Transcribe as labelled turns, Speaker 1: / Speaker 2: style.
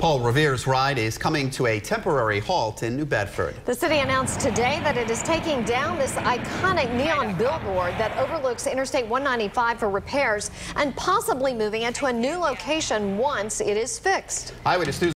Speaker 1: Paul Revere's ride is coming to a temporary halt in New Bedford.
Speaker 2: The city announced today that it is taking down this iconic neon billboard that overlooks Interstate 195 for repairs and possibly moving it to a new location once it is fixed.
Speaker 1: Eyewitness News